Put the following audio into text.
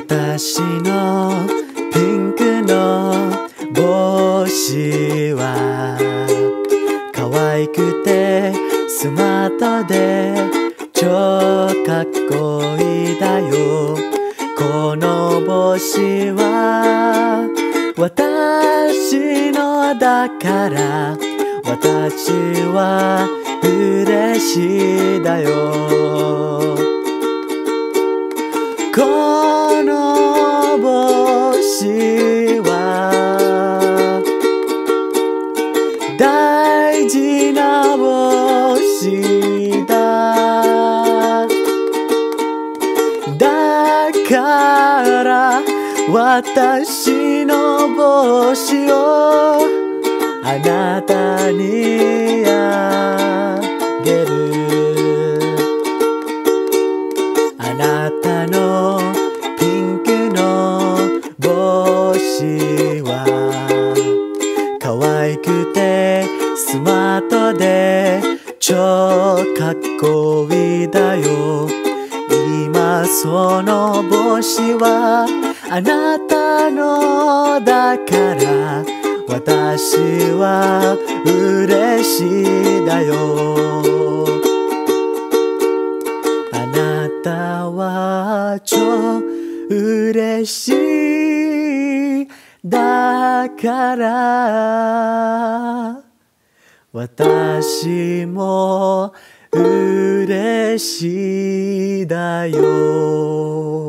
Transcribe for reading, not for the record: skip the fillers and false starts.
私のピンクの帽子は可愛くてスマートで超かっこいいだよ。この帽子は私のだから私は嬉しいだよ。この帽子は大事な帽子だ。だから私の帽子をあなたにあげる。あなたのピンクの帽子は可愛くてスマートで超かっこいいだよ。今その帽子はあなたのだから私は嬉しいだよ。あなたは超嬉しいだから私も嬉しいだよ。